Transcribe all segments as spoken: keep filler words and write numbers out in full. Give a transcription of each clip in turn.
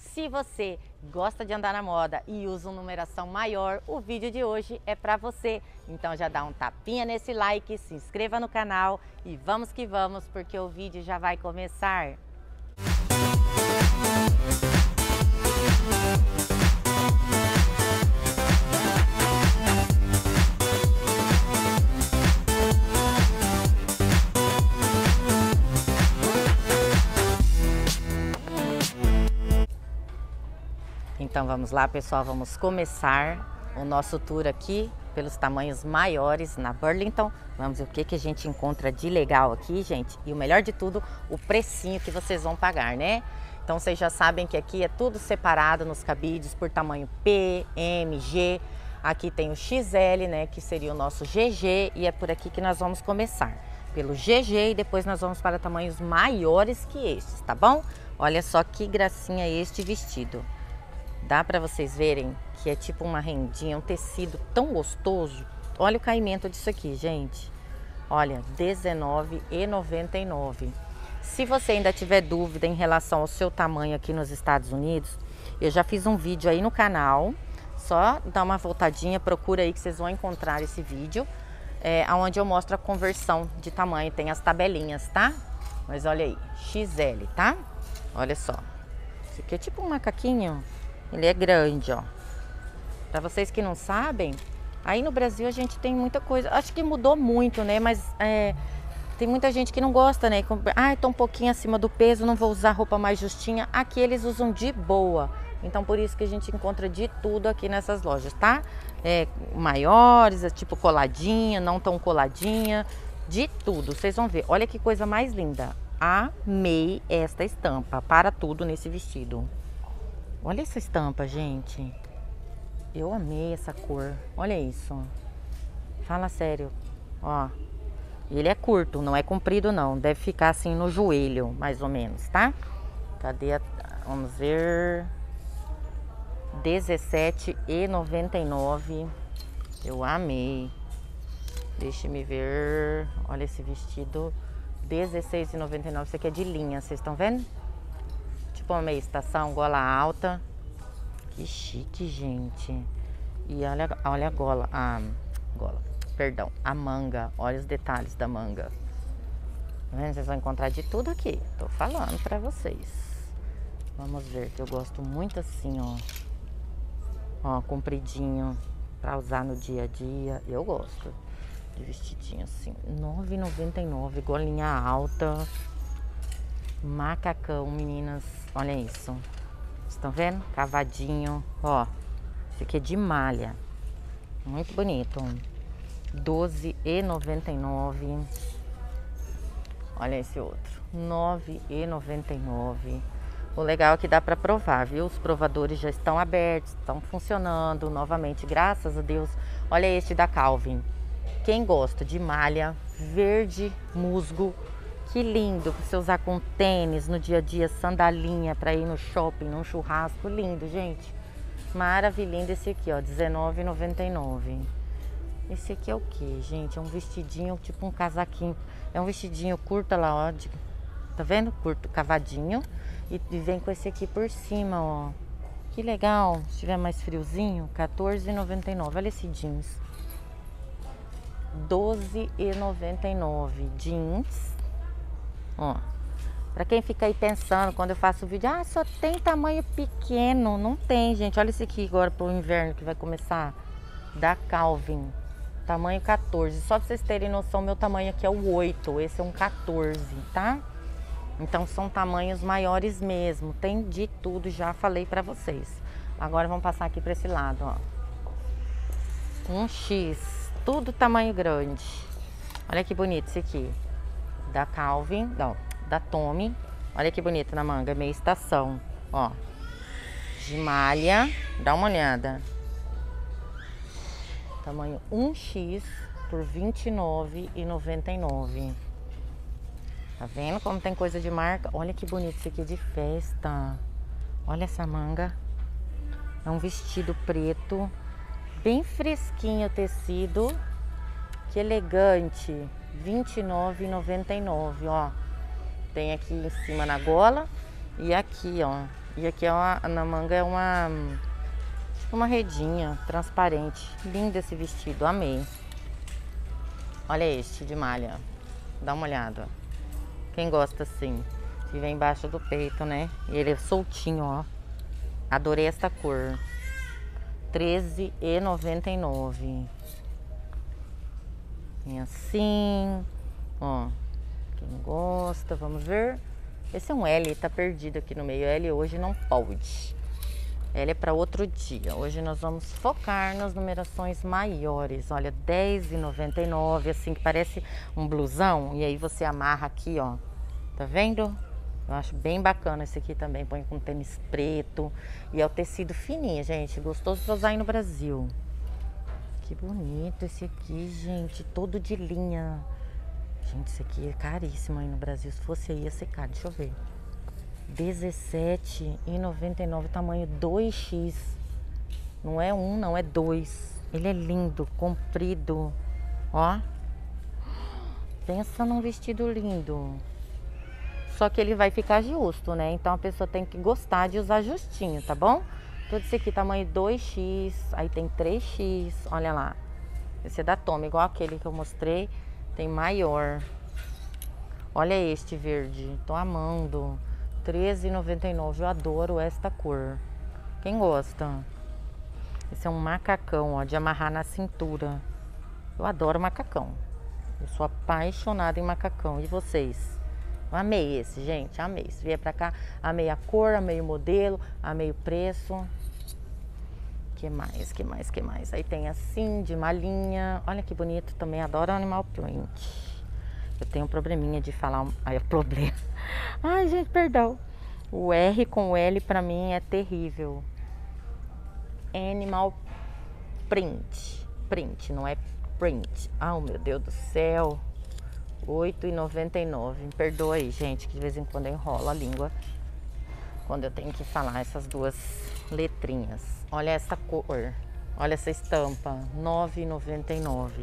Se você gosta de andar na moda e usa uma numeração maior, o vídeo de hoje é para você. Então já dá um tapinha nesse like, se inscreva no canal e vamos que vamos, porque o vídeo já vai começar. Então vamos lá, pessoal, vamos começar o nosso tour aqui pelos tamanhos maiores na Burlington. Vamos ver o que que a gente encontra de legal aqui, gente. E o melhor de tudo, o precinho que vocês vão pagar, né? Então vocês já sabem que aqui é tudo separado nos cabides por tamanho P, M, G. Aqui tem o X L, né, que seria o nosso G G, e é por aqui que nós vamos começar. Pelo G G e depois nós vamos para tamanhos maiores que estes, tá bom? Olha só que gracinha este vestido. Dá para vocês verem que é tipo uma rendinha, um tecido tão gostoso. Olha o caimento disso aqui, gente. Olha, dezenove reais e noventa e nove centavos. Se você ainda tiver dúvida em relação ao seu tamanho aqui nos Estados Unidos, eu já fiz um vídeo aí no canal. Só dá uma voltadinha, procura aí que vocês vão encontrar esse vídeo. É, onde eu mostro a conversão de tamanho, tem as tabelinhas, tá? Mas olha aí, X L, tá? Olha só. Esse aqui é tipo um macaquinho. Ele é grande, ó. Pra vocês que não sabem, aí no Brasil a gente tem muita coisa. Acho que mudou muito, né? Mas é, tem muita gente que não gosta, né? Ah, tô um pouquinho acima do peso, não vou usar roupa mais justinha. Aqui eles usam de boa. Então por isso que a gente encontra de tudo aqui nessas lojas, tá? É, maiores, é tipo coladinha, não tão coladinha. De tudo, vocês vão ver. Olha que coisa mais linda. Amei esta estampa. Para tudo nesse vestido. Olha essa estampa, gente. Eu amei essa cor. Olha isso. Fala sério. Ó. Ele é curto, não é comprido não. Deve ficar assim no joelho, mais ou menos, tá? Cadê a... Vamos ver. dezessete reais e noventa e nove centavos. Eu amei. Deixa-me ver. Olha esse vestido. dezesseis reais e noventa e nove centavos. Isso aqui é de linha, vocês estão vendo? Tipo uma meia estação, gola alta. Que chique, gente. E olha, olha a gola, a gola, perdão, a manga. Olha os detalhes da manga. Tá vendo? Vocês vão encontrar de tudo aqui. Tô falando pra vocês. Vamos ver, que eu gosto muito assim, ó. Ó, compridinho, pra usar no dia a dia. Eu gosto de vestidinho assim. nove reais e noventa e nove centavos, golinha alta. Macacão, meninas. Olha isso. Estão vendo? Cavadinho. Ó. Esse aqui é de malha. Muito bonito. doze reais e noventa e nove centavos. Olha esse outro. nove reais e noventa e nove centavos. O legal é que dá para provar, viu? Os provadores já estão abertos, estão funcionando novamente, graças a Deus. Olha este da Calvin. Quem gosta de malha verde musgo, que lindo para você usar com tênis no dia a dia, sandalinha para ir no shopping, num churrasco. Lindo, gente. Maravilhoso esse aqui, ó, dezenove reais e noventa e nove centavos. Esse aqui é o que, gente? É um vestidinho, tipo um casaquinho. É um vestidinho curto lá, ó. De, tá vendo? Curto, cavadinho. E, e vem com esse aqui por cima, ó. Que legal. Se tiver mais friozinho, quatorze reais e noventa e nove centavos. Olha esse jeans. doze reais e noventa e nove centavos. Jeans. Ó, pra quem fica aí pensando, quando eu faço o vídeo, ah, só tem tamanho pequeno. Não tem, gente. Olha esse aqui agora pro inverno que vai começar. Da Calvin. Tamanho quatorze. Só pra vocês terem noção, meu tamanho aqui é o oito. Esse é um quatorze, tá? Então são tamanhos maiores mesmo. Tem de tudo, já falei pra vocês. Agora vamos passar aqui pra esse lado, ó. Um X. Tudo tamanho grande. Olha que bonito esse aqui. Da Calvin, não, da Tommy. Olha que bonito na manga, meia estação, ó. De malha, dá uma olhada. Tamanho um X por vinte e nove reais e noventa e nove centavos. Tá vendo como tem coisa de marca? Olha que bonito esse aqui de festa. Olha essa manga. É um vestido preto, bem fresquinho o tecido. Que elegante. vinte e nove reais e noventa e nove centavos, ó. Tem aqui em cima na gola e aqui, ó. E aqui é uma, na manga é uma, tipo uma redinha transparente. Lindo esse vestido, amei. Olha este de malha. Dá uma olhada. Quem gosta assim, que vem embaixo do peito, né? E ele é soltinho, ó. Adorei esta cor. treze e noventa e nove. Tem assim, ó. Quem gosta, vamos ver. Esse é um L, tá perdido aqui no meio. L hoje não pode. L é para outro dia. Hoje nós vamos focar nas numerações maiores. Olha, dez e noventa e nove, assim, que parece um blusão. E aí você amarra aqui, ó. Tá vendo? Eu acho bem bacana esse aqui também. Põe com tênis preto. E é o tecido fininho, gente. Gostoso pra usar aí no Brasil. Que bonito esse aqui, gente. Todo de linha. Gente, esse aqui é caríssimo aí no Brasil. Se fosse aí, ia ser caro. Deixa eu ver. dezessete e noventa e nove, tamanho dois X. Não é um, não, é dois. Ele é lindo, comprido. Ó. Pensa num vestido lindo. Só que ele vai ficar justo, né? Então a pessoa tem que gostar de usar justinho, tá bom? Todo esse aqui, tamanho dois X. Aí tem três X. Olha lá. Esse é da Tommy, igual aquele que eu mostrei. Tem maior. Olha este verde. Tô amando. treze e noventa e nove. Eu adoro esta cor. Quem gosta? Esse é um macacão, ó, de amarrar na cintura. Eu adoro macacão. Eu sou apaixonada em macacão. E vocês? Eu amei esse, gente. Amei. Se vier pra cá, amei a cor, amei o modelo, amei o preço. Que mais, que mais, que mais? Aí tem assim, de malinha. Olha que bonito. Também adoro animal print. Eu tenho um probleminha de falar. Ai, é problema. Ai, gente, perdão. O R com o L pra mim é terrível. Animal print. Print, não é print. Ah, meu Deus do céu. oito e noventa e nove. Me perdoa aí, gente, que de vez em quando eu enrolo a língua quando eu tenho que falar essas duas letrinhas. Olha essa cor. Olha essa estampa. nove e noventa e nove.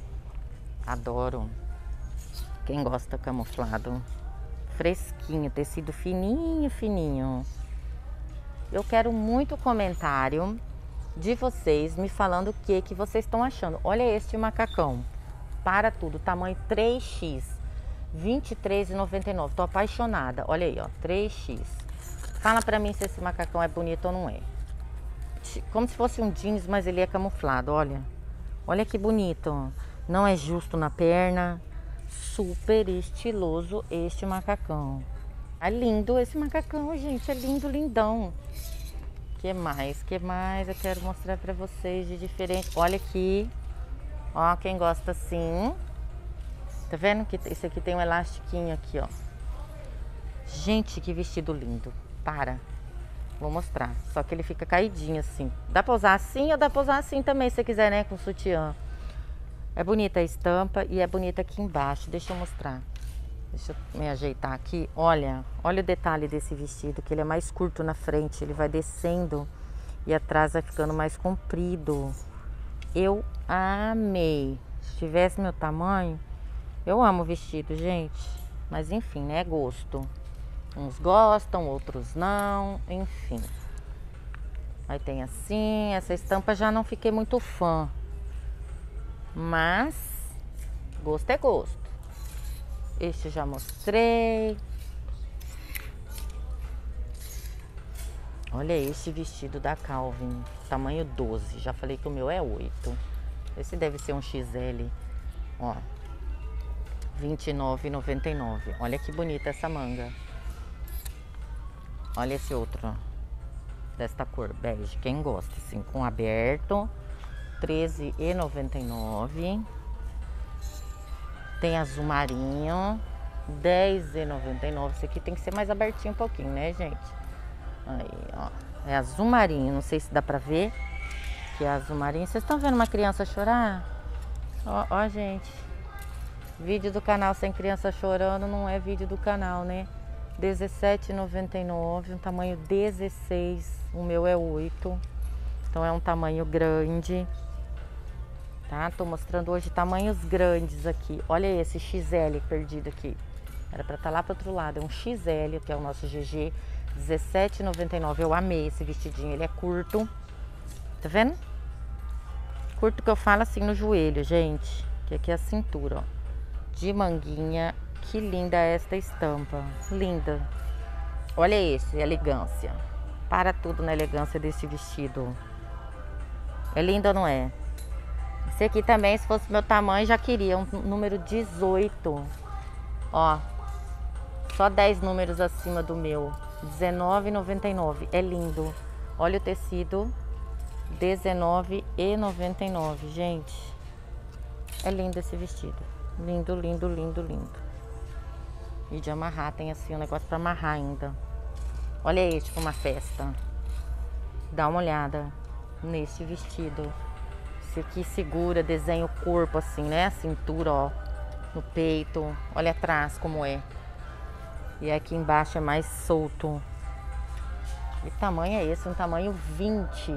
Adoro. Quem gosta camuflado. Fresquinho, tecido fininho, fininho. Eu quero muito comentário de vocês me falando o que que vocês estão achando. Olha este macacão. Para tudo, tamanho três X. vinte e três e noventa e nove. Tô apaixonada. Olha aí, ó, três X. Fala pra mim se esse macacão é bonito ou não é. Como se fosse um jeans, mas ele é camuflado, olha. Olha que bonito. Não é justo na perna. Super estiloso este macacão. É lindo esse macacão, gente. É lindo, lindão. Que mais? Que mais eu quero mostrar pra vocês de diferente. Olha aqui. Ó, quem gosta assim. Tá vendo que esse aqui tem um elastiquinho aqui, ó. Gente, que vestido lindo. Para. Vou mostrar. Só que ele fica caidinho assim. Dá pra usar assim ou dá pra usar assim também, se você quiser, né? Com sutiã. É bonita a estampa e é bonita aqui embaixo. Deixa eu mostrar. Deixa eu me ajeitar aqui. Olha, olha o detalhe desse vestido, que ele é mais curto na frente. Ele vai descendo e atrás vai ficando mais comprido. Eu amei. Se tivesse meu tamanho, eu amo vestido, gente. Mas enfim, né? Gosto. Uns gostam, outros não, enfim. Aí tem assim, essa estampa já não fiquei muito fã. Mas gosto é gosto. Este já mostrei. Olha esse vestido da Calvin, tamanho doze. Já falei que o meu é oito. Esse deve ser um X L. Ó, vinte e nove e noventa e nove. Olha que bonita essa manga. Olha esse outro, ó, desta cor, bege. Quem gosta, assim, com aberto. treze e noventa e nove. Tem azul marinho. dez e noventa e nove. Esse aqui tem que ser mais abertinho um pouquinho, né, gente? Aí, ó. É azul marinho. Não sei se dá pra ver que é azul marinho. Vocês estão vendo uma criança chorar? Ó, ó, gente. Vídeo do canal sem criança chorando não é vídeo do canal, né? dezessete e noventa e nove, um tamanho dezesseis, o meu é oito, então é um tamanho grande, tá? Tô mostrando hoje tamanhos grandes aqui. Olha esse X L perdido aqui, era pra estar lá pro outro lado, é um X L, que é o nosso G G, dezessete e noventa e nove. Eu amei esse vestidinho, ele é curto. Tá vendo? Curto que eu falo assim no joelho, gente. Que aqui é a cintura, ó. De manguinha. Que linda esta estampa. Linda. Olha esse, elegância. Para tudo na elegância desse vestido. É lindo ou não é? Esse aqui também, se fosse meu tamanho, já queria. Um número dezoito. Ó. Só dez números acima do meu. dezenove e noventa e nove. É lindo. Olha o tecido. dezenove e noventa e nove, gente. É lindo esse vestido. Lindo, lindo, lindo, lindo. E de amarrar, tem assim um negócio pra amarrar ainda. Olha esse pra uma festa. Dá uma olhada nesse vestido. Esse aqui segura, desenha o corpo assim, né? A cintura, ó. No peito. Olha atrás como é. E aqui embaixo é mais solto. Que tamanho é esse? Um tamanho vinte.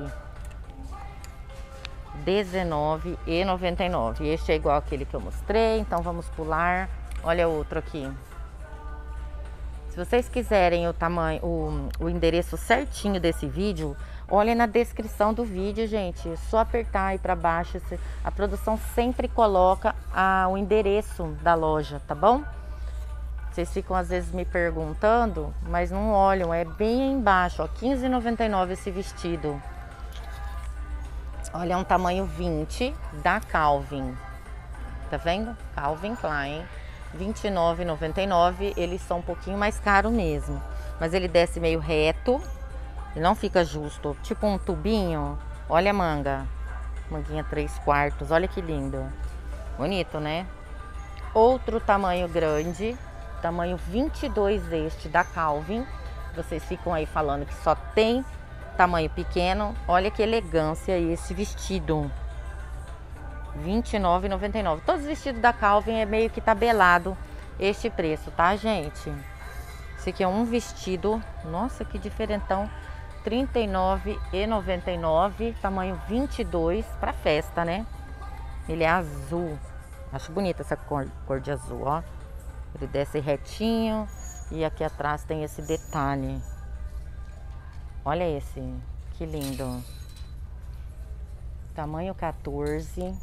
dezenove e noventa e nove. Este é igual aquele que eu mostrei, então vamos pular. Olha outro aqui. Se vocês quiserem o tamanho, o, o endereço certinho desse vídeo, olhem na descrição do vídeo, gente. É só apertar aí para baixo. A produção sempre coloca a, o endereço da loja, tá bom? Vocês ficam às vezes me perguntando, mas não olham. É bem aí embaixo, ó. quinze reais e noventa e nove esse vestido. Olha, é um tamanho vinte da Calvin. Tá vendo? Calvin Klein. vinte e nove reais e noventa e nove centavos. Eles são um pouquinho mais caros mesmo. Mas ele desce meio reto. E não fica justo. Tipo um tubinho. Olha a manga. Manguinha três quartos. Olha que lindo. Bonito, né? Outro tamanho grande. Tamanho vinte e dois este da Calvin. Vocês ficam aí falando que só tem tamanho pequeno. Olha que elegância esse vestido. vinte e nove reais e noventa e nove centavos. Todos os vestidos da Calvin é meio que tabelado este preço, tá, gente? Esse aqui é um vestido. Nossa, que diferentão. trinta e nove reais e noventa e nove centavos. Tamanho vinte e dois para festa, né? Ele é azul. Acho bonita essa cor, cor de azul, ó. Ele desce retinho. E aqui atrás tem esse detalhe. Olha esse, que lindo. Tamanho quatorze.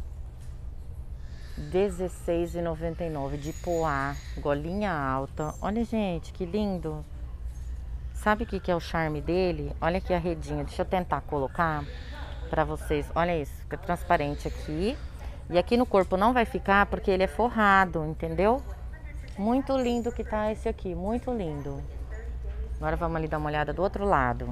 dezesseis reais e noventa e nove centavos de poá, golinha alta. Olha, gente, que lindo. Sabe o que que é o charme dele? Olha aqui a redinha. Deixa eu tentar colocar pra vocês. Olha isso, fica transparente aqui. E aqui no corpo não vai ficar porque ele é forrado, entendeu? Muito lindo que tá esse aqui, muito lindo. Agora vamos ali dar uma olhada do outro lado.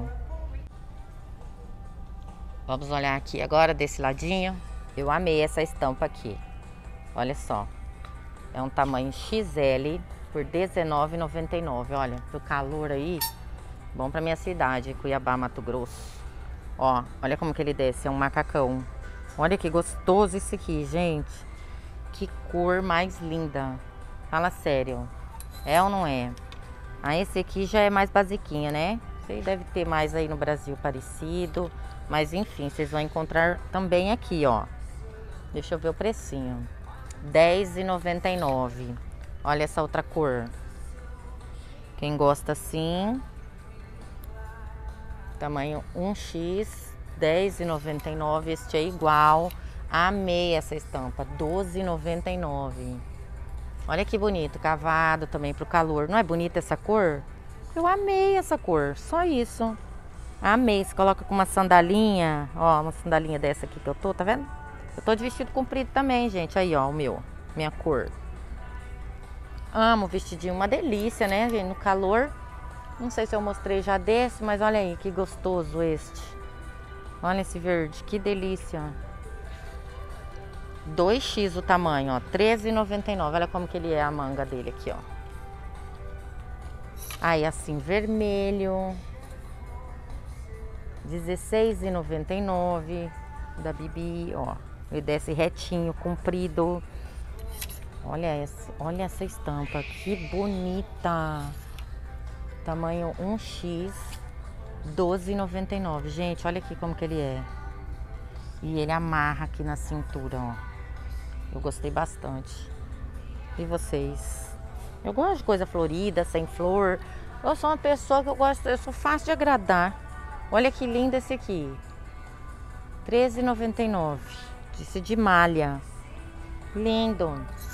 Vamos olhar aqui agora desse ladinho. Eu amei essa estampa aqui. Olha só. É um tamanho X L por dezenove reais e noventa e nove centavos. Olha, pro calor aí. Bom pra minha cidade, Cuiabá, Mato Grosso. Ó, olha como que ele desce, é um macacão. Olha que gostoso esse aqui, gente. Que cor mais linda. Fala sério. É ou não é? Ah, esse aqui já é mais basiquinho, né? Você deve ter mais aí no Brasil parecido. Mas enfim, vocês vão encontrar também aqui, ó. Deixa eu ver o precinho. dez reais e noventa e nove centavos. Olha essa outra cor. Quem gosta assim. Tamanho um X. dez reais e noventa e nove centavos. Este é igual. Amei essa estampa. doze reais e noventa e nove centavos. Olha que bonito. Cavado também pro calor. Não é bonita essa cor? Eu amei essa cor. Só isso. Amei. Você coloca com uma sandalinha. Ó, uma sandalinha dessa aqui que eu tô, tá vendo? Eu tô de vestido comprido também, gente. Aí, ó, o meu. Minha cor. Amo o vestidinho. Uma delícia, né, gente? No calor. Não sei se eu mostrei já desse, mas olha aí, que gostoso este. Olha esse verde. Que delícia. dois X o tamanho, ó. treze reais e noventa e nove centavos. Olha como que ele é a manga dele aqui, ó. Aí, assim, vermelho. dezesseis reais e noventa e nove centavos. Da Bibi, ó. Ele desce retinho, comprido. Olha esse, olha essa estampa, que bonita. Tamanho um X, doze reais e noventa e nove centavos. Gente, olha aqui como que ele é. E ele amarra aqui na cintura, ó. Eu gostei bastante. E vocês? Eu gosto de coisa florida, sem flor. Eu sou uma pessoa que eu gosto, eu sou fácil de agradar. Olha que lindo esse aqui. treze e noventa e nove. Disse de malha. Lindo.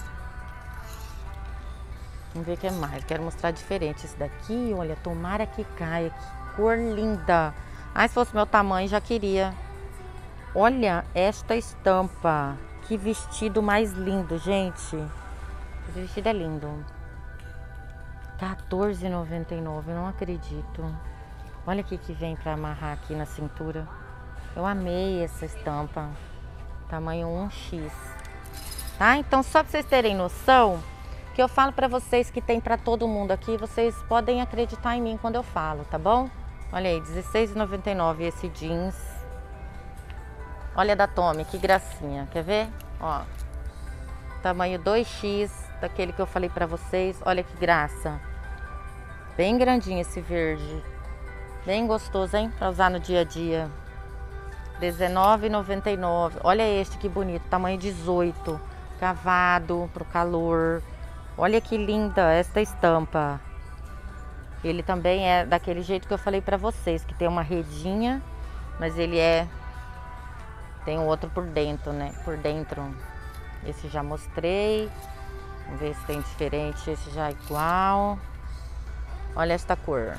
Vamos ver o que é mais. Quero mostrar diferente. Esse daqui, olha, tomara que caia. Que cor linda. Ah, se fosse meu tamanho, já queria. Olha esta estampa. Que vestido mais lindo, gente. Esse vestido é lindo. quatorze e noventa e nove, eu não acredito. Olha o que que vem para amarrar aqui na cintura. Eu amei essa estampa. Tamanho um X. Tá? Então, só para vocês terem noção, que eu falo para vocês que tem para todo mundo aqui, vocês podem acreditar em mim quando eu falo, tá bom? Olha aí, dezesseis e noventa e nove esse jeans. Olha da Tommy, que gracinha. Quer ver? Ó. Tamanho dois X, daquele que eu falei pra vocês. Olha que graça. Bem grandinho esse verde. Bem gostoso, hein? Pra usar no dia a dia. dezenove e noventa e nove. Olha este que bonito. Tamanho dezoito. Cavado pro calor. Olha que linda esta estampa. Ele também é daquele jeito que eu falei pra vocês. Que tem uma redinha. Mas ele é... Tem um outro por dentro, né? Por dentro. Esse já mostrei. Vamos ver se tem diferente. Esse já é igual. Olha esta cor.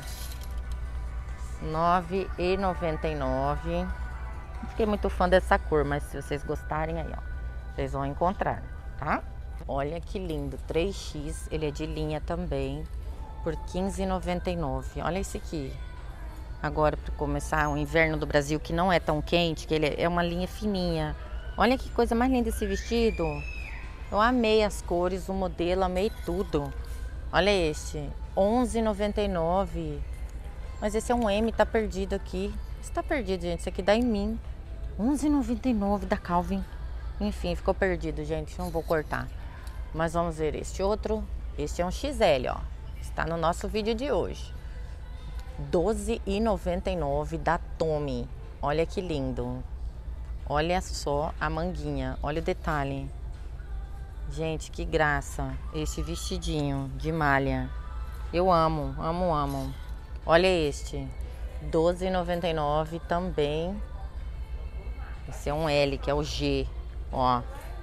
nove e noventa e nove. Não fiquei muito fã dessa cor, mas se vocês gostarem aí, ó, vocês vão encontrar, tá? Olha que lindo. três X. Ele é de linha também. Por quinze e noventa e nove. Olha esse aqui. Agora, para começar o inverno do Brasil, que não é tão quente, que ele é uma linha fininha. Olha que coisa mais linda esse vestido. Eu amei as cores, o modelo, amei tudo. Olha este, onze e noventa e nove. Mas esse é um M, tá perdido aqui. Está perdido, gente, isso aqui dá em mim. onze e noventa e nove da Calvin. Enfim, ficou perdido, gente, não vou cortar. Mas vamos ver este outro. Este é um X L, ó. Está no nosso vídeo de hoje. doze e noventa e nove da Tommy. Olha que lindo. Olha só a manguinha. Olha o detalhe. Gente, que graça. Esse vestidinho de malha. Eu amo, amo, amo. Olha este. doze e noventa e nove também. Esse é um L, que é o G. Ó.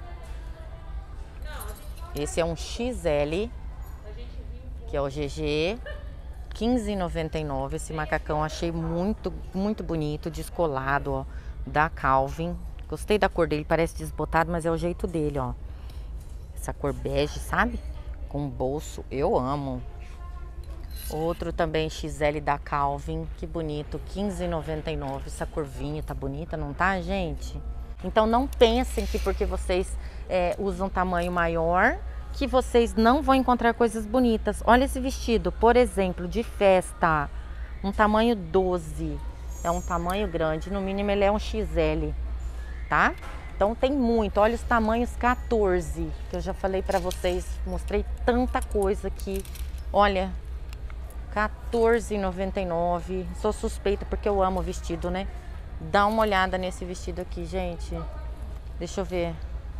Esse é um X L, que é o G G. quinze e noventa e nove. Esse macacão achei muito, muito bonito, descolado, ó, da Calvin. Gostei da cor dele, parece desbotado, mas é o jeito dele, ó. Essa cor bege, sabe? Com bolso, eu amo. Outro também X L da Calvin, que bonito, quinze e noventa e nove. Essa curvinha tá bonita, não tá, gente? Então não pensem que porque vocês é, usam tamanho maior, que vocês não vão encontrar coisas bonitas. Olha esse vestido, por exemplo, de festa, um tamanho doze, é um tamanho grande, no mínimo ele é um X L, tá? Então tem muito, olha os tamanhos quatorze, que eu já falei pra vocês, mostrei tanta coisa aqui. Olha, quatorze e noventa e nove, sou suspeita porque eu amo vestido, né? Dá uma olhada nesse vestido aqui, gente, deixa eu ver.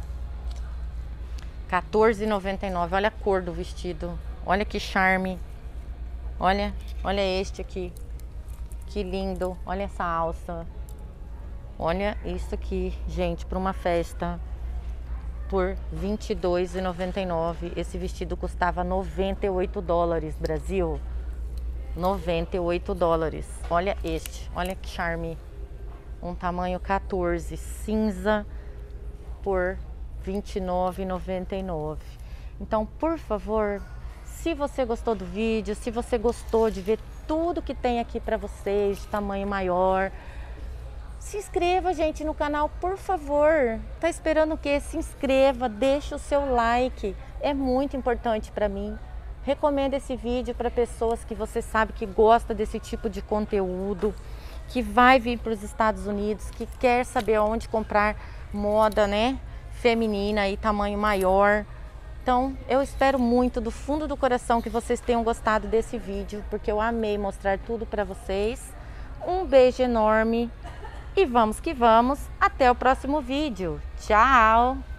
quatorze e noventa e nove, olha a cor do vestido, olha que charme, olha, olha este aqui, que lindo, olha essa alça, olha isso aqui, gente, para uma festa, por vinte e dois e noventa e nove, esse vestido custava noventa e oito dólares, Brasil, noventa e oito dólares, olha este, olha que charme, um tamanho quatorze, cinza, por vinte e nove e noventa e nove. Então, por favor, se você gostou do vídeo, se você gostou de ver tudo que tem aqui para vocês, de tamanho maior, se inscreva, gente, no canal, por favor. Tá esperando o quê? Se inscreva, deixa o seu like, é muito importante para mim. Recomenda esse vídeo para pessoas que você sabe que gosta desse tipo de conteúdo, que vai vir para os Estados Unidos, que quer saber onde comprar moda, né? Feminina e tamanho maior. Então eu espero muito do fundo do coração que vocês tenham gostado desse vídeo, porque eu amei mostrar tudo para vocês. Um beijo enorme e vamos que vamos, até o próximo vídeo. Tchau!